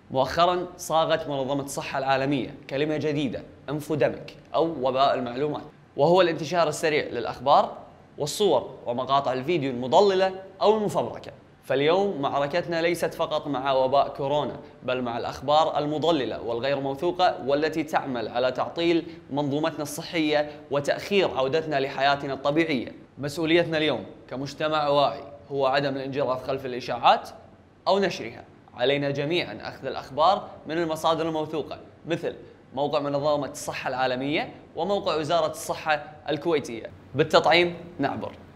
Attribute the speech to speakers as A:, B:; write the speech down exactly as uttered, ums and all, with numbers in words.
A: مؤخرا صاغت منظمة الصحة العالمية كلمة جديدة، انفوديميك أو وباء المعلومات، وهو الانتشار السريع للأخبار والصور ومقاطع الفيديو المضللة أو المفبركة. فاليوم معركتنا ليست فقط مع وباء كورونا، بل مع الأخبار المضللة والغير موثوقة والتي تعمل على تعطيل منظومتنا الصحية وتأخير عودتنا لحياتنا الطبيعية. مسؤوليتنا اليوم كمجتمع واعي هو عدم الانجراف خلف الإشاعات أو نشرها. علينا جميعا أخذ الأخبار من المصادر الموثوقة مثل موقع منظمة الصحة العالمية وموقع وزارة الصحة الكويتية. بالتطعيم نعبر.